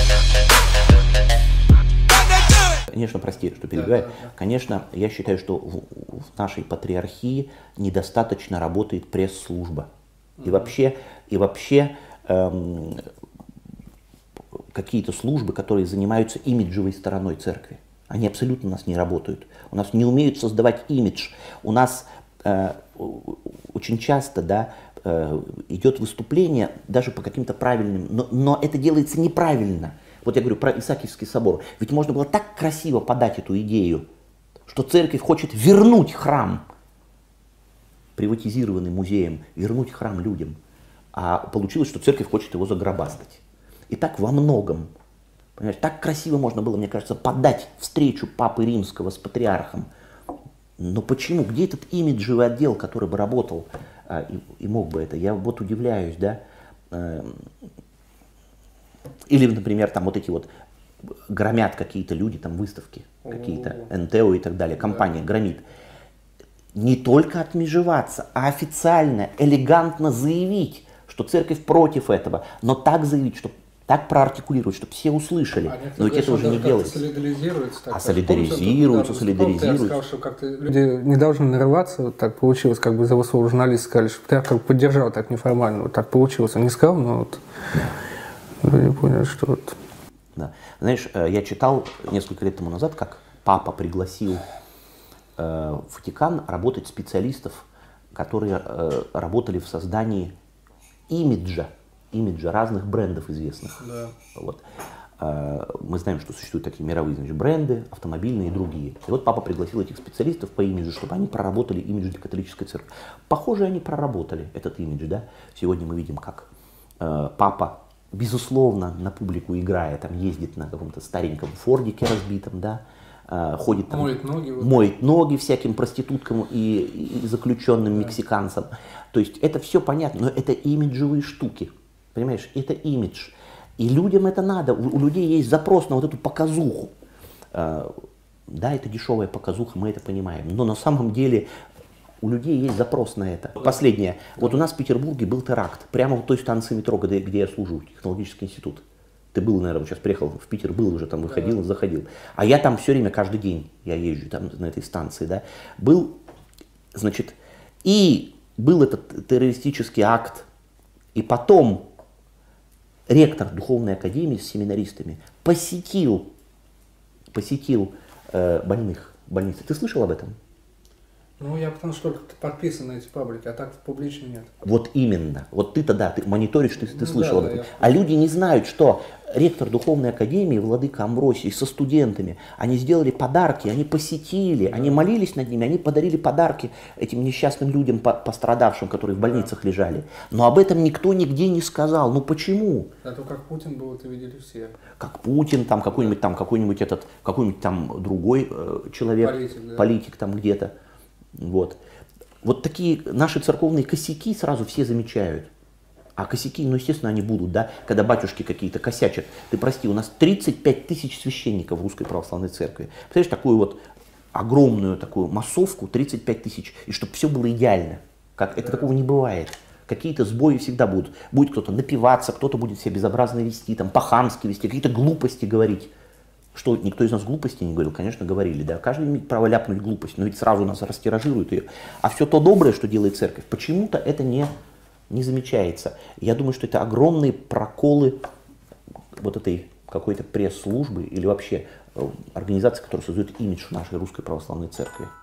Конечно, прости, что перебиваю. Конечно, я считаю, что в нашей патриархии недостаточно работает пресс-служба. И вообще какие-то службы, которые занимаются имиджевой стороной церкви. Они абсолютно у нас не работают. У нас не умеют создавать имидж. У нас очень часто, да, идет выступление даже по каким-то правильным, но это делается неправильно. Вот я говорю про Исаакиевский собор. Ведь можно было так красиво подать эту идею, что церковь хочет вернуть храм, приватизированный музеем, вернуть храм людям. А получилось, что церковь хочет его загробастать. И так во многом. Понимаешь, так красиво можно было, мне кажется, подать встречу Папы Римского с патриархом. Но почему? Где этот имиджевый отдел, который бы работал и мог бы это? Я вот удивляюсь, да. Или, например, там вот эти вот громят какие-то люди, там выставки, какие-то НТО и так далее, компания громит. Не только отмежеваться, а официально, элегантно заявить, что церковь против этого, но так заявить, что так проартикулировать, чтобы все услышали. Но ведь это уже не делается. Солидаризируются. Сказал, что как-то люди не должны нарываться, вот так получилось, как бы за его слово журналисты сказали, что я как бы поддержал так неформально, вот так получилось. Он не сказал, но вот люди поняли, что вот. Да. Знаешь, я читал несколько лет тому назад, как папа пригласил в Ватикан работать специалистов, которые работали в создании имиджа разных брендов известных. Да. Вот. Мы знаем, что существуют такие мировые, значит, бренды, автомобильные и другие. И вот папа пригласил этих специалистов по имиджу, чтобы они проработали имидж для католической церкви. Похоже, они проработали этот имидж. Да? Сегодня мы видим, как папа, безусловно, на публику играя, там, ездит на каком-то стареньком фордике разбитом, да? Ходит там, моет ноги всяким проституткам и заключенным мексиканцам. То есть это все понятно, но это имиджевые штуки. Понимаешь, это имидж. И людям это надо. У людей есть запрос на вот эту показуху. Да, это дешевая показуха, мы это понимаем. Но на самом деле у людей есть запрос на это. Последнее. Вот у нас в Петербурге был теракт. Прямо в той станции метро, где я служу, технологический институт. Ты был, наверное, сейчас приехал в Питер, был уже там, выходил, заходил. А я там все время, каждый день, я езжу там на этой станции, да. Был, значит, и был этот террористический акт, и потом ректор духовной академии с семинаристами посетил больницы. Ты слышал об этом? Ну, я потому что только подписан на эти паблики, а так публично нет. Вот именно. Вот ты-то, да, ты мониторишь, ты слышал об этом. А люди не знают, что ректор духовной академии, владыка Амвросий, со студентами, они сделали подарки, они посетили, они молились над ними, они подарили подарки этим несчастным людям, пострадавшим, которые в больницах лежали. Но об этом никто нигде не сказал. Ну почему? А то как Путин был, это видели все. Как Путин, там какой-нибудь там другой человек, политик там где-то. Вот такие наши церковные косяки сразу все замечают. А косяки, ну, естественно, они будут, да, когда батюшки какие-то косячат. Ты прости, у нас 35 тысяч священников в Русской Православной Церкви. Представляешь, такую вот огромную такую массовку, 35 тысяч, и чтобы все было идеально. Это такого не бывает. Какие-то сбои всегда будут. Будет кто-то напиваться, кто-то будет себя безобразно вести, там, по-хамски вести, какие-то глупости говорить. Что, никто из нас глупости не говорил? Конечно, говорили, да. Каждый имеет право ляпнуть глупость, но ведь сразу нас растиражируют ее. А все то доброе, что делает церковь, почему-то это не замечается. Я думаю, что это огромные проколы вот этой какой-то пресс-службы или вообще организации, которая создает имидж нашей Русской Православной Церкви.